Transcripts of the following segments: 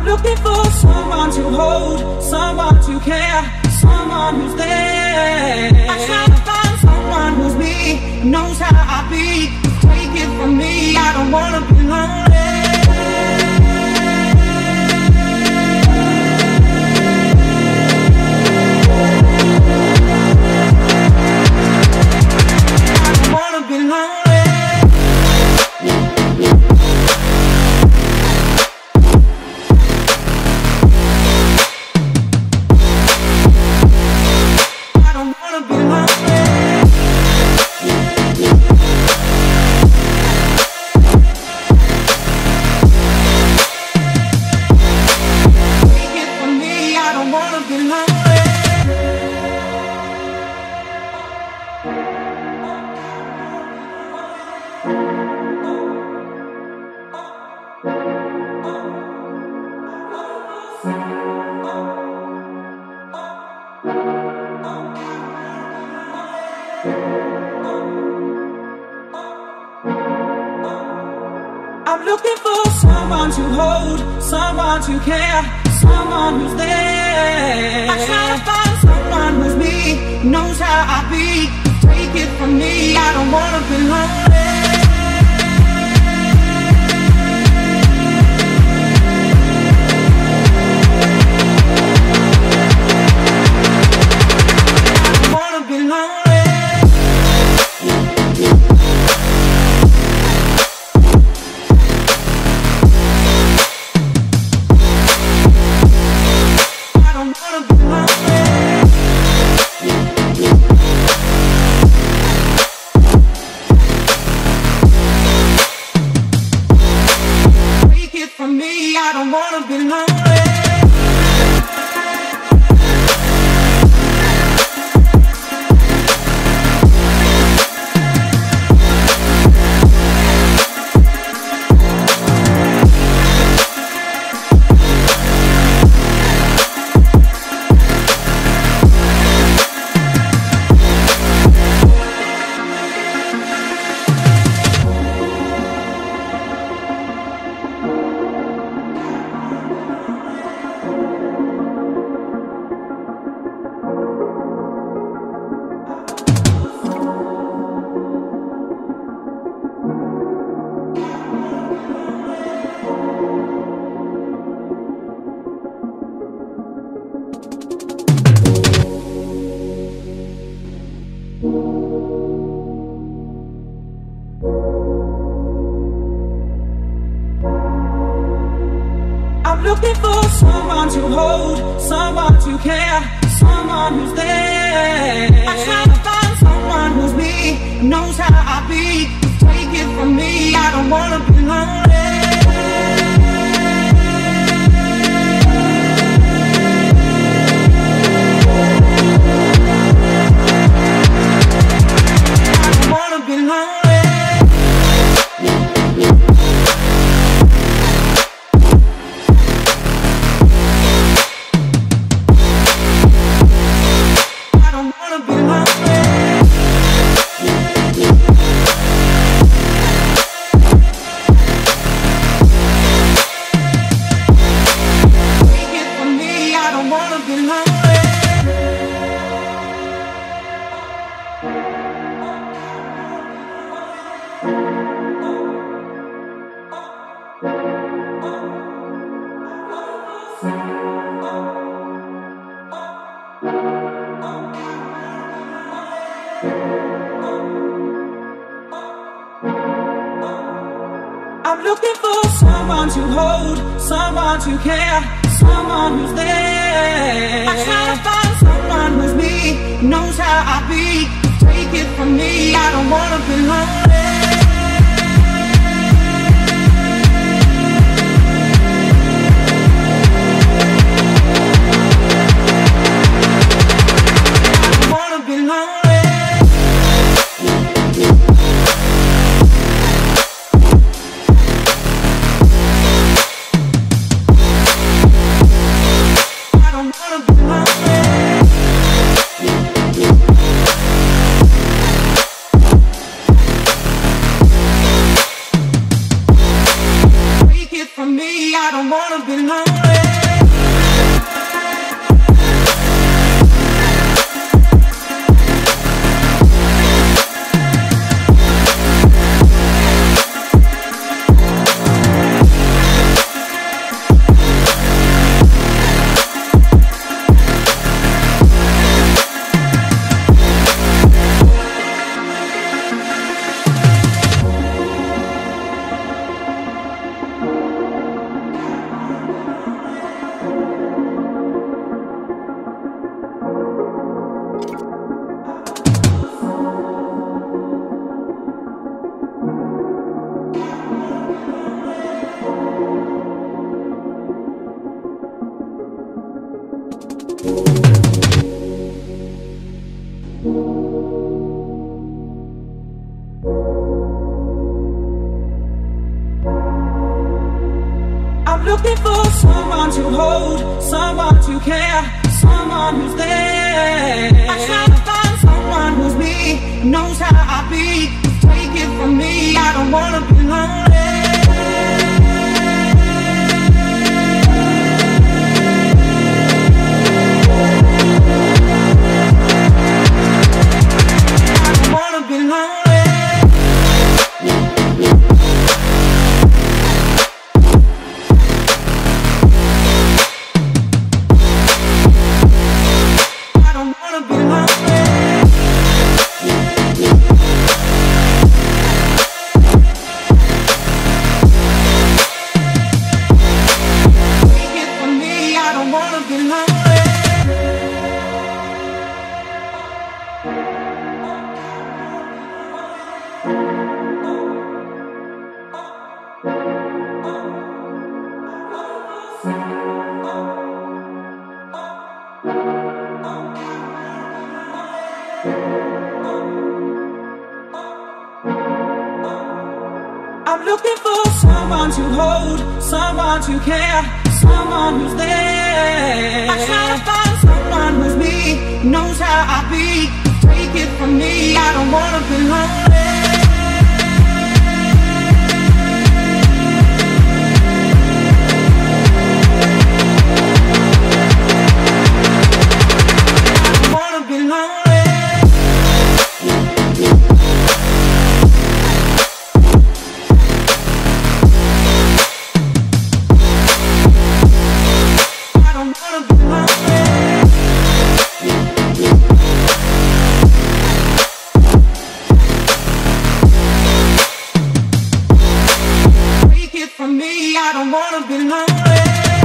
looking for someone to hold, someone to care, someone who's there. I'm trying to find someone who's me, knows how I be. Take it from me, I don't wanna be lonely. I'm looking for someone to hold, someone to care, someone who's there. I'm trying to find someone who's me, knows how I be. Take it from me, I don't wanna be lonely. I don't wanna be lonely. I'm looking for someone to hold, someone to care, someone who's there. I'm trying to find someone who's me, knows how I be. Take it from me, I don't wanna be lonely. I'm looking for someone to hold, someone to care, someone who's there. I'm trying to find someone who's me, knows how I be. Take it from me, I don't wanna be lonely. I don't wanna be lonely. I'm looking for someone to hold, someone to care, someone who's there. I try to find someone who's me, knows how I be. Take it from me, I don't wanna be lonely. I'm looking for someone to hold, someone to care, someone who's there. I try to find someone who's me, knows how I be. Take it from me, I don't wanna be lonely. I don't wanna be lonely.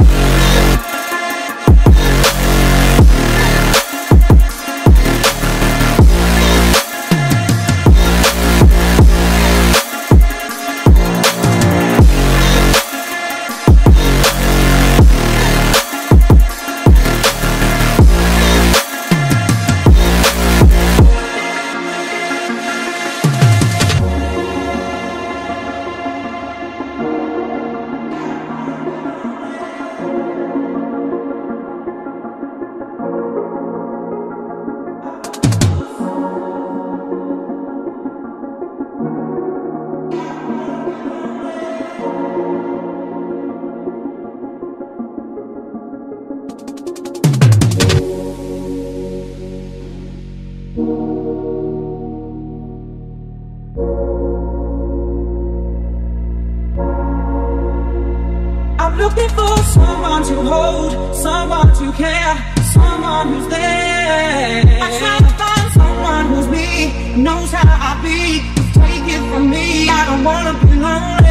I'm looking for someone to hold, someone to care, someone who's there. I try to find someone who's me, knows how I be. Take it from me, I don't wanna be lonely.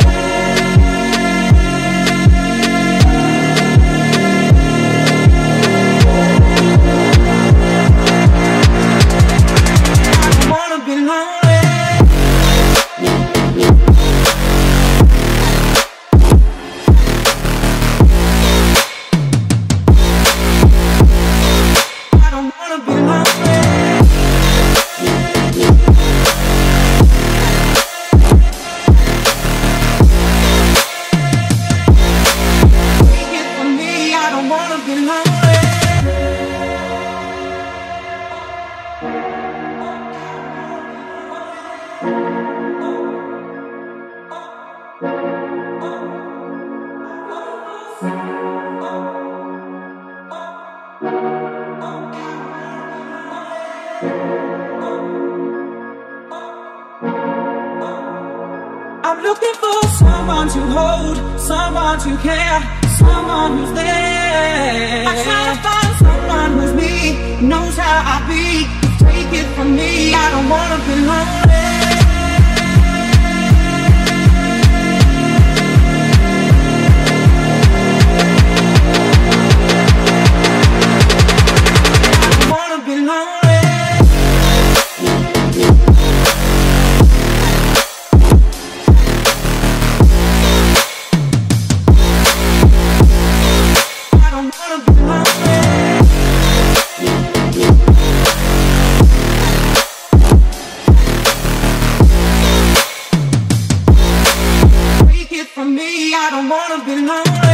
I'm looking for someone to hold, someone to care, someone who's there. I try to find someone who's me, knows how I be. Take it from me, I don't wanna be lonely. from me. I don't wanna be lonely.